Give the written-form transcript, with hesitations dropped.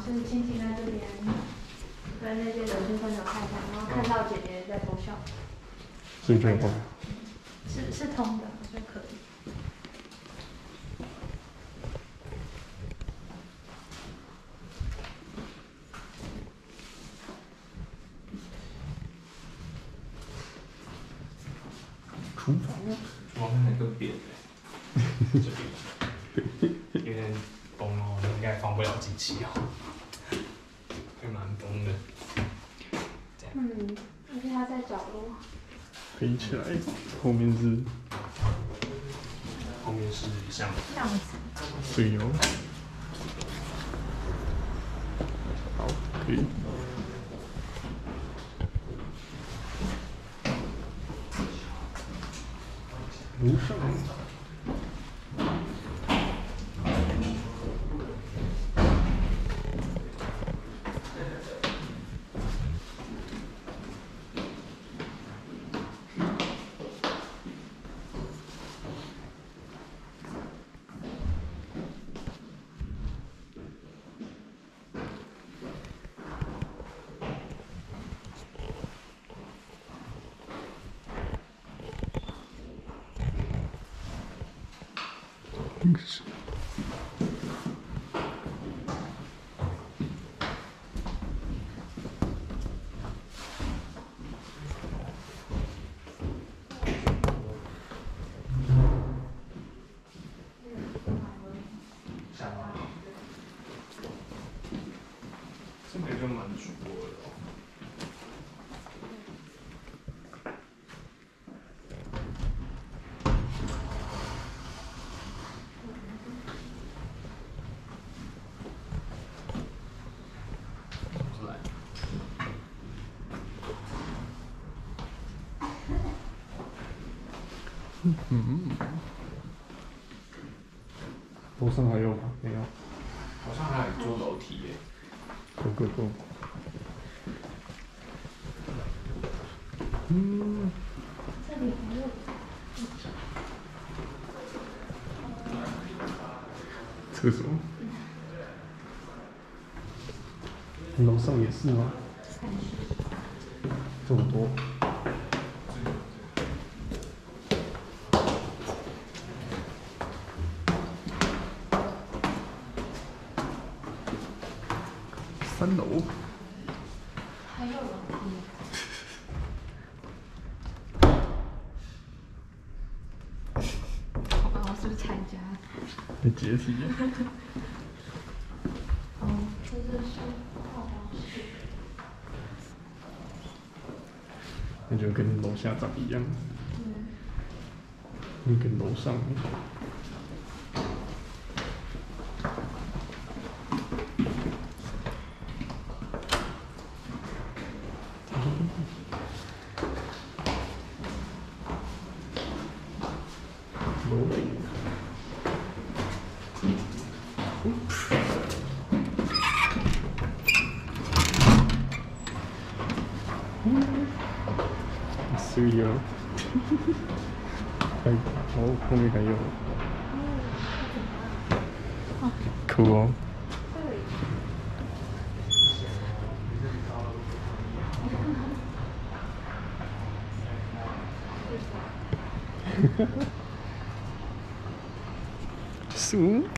是亲戚在这边跟那些留学生有看一下，然后看到姐姐在偷笑， 所以就好。 是通的，好像可以。 厨房， 厨房看起来更扁这边有点崩哦，应该放不了机器哦，会蛮崩的。 而且它在角落。 飞起来，后面是像样子。 水哦。好，可以。楼上。是。 这个就蛮足的哦。 楼上还有吗？没有。 好像还有一座楼梯耶。 Go。 这里还有。 厕所。楼上也是吗？这么多。3楼。 还有楼梯。哦，是不是参加？ 在解体。 哦，这是化妆室。 那就跟楼下长一样。跟楼上。楼顶。所以哦。后面还有。酷哦。Sweet。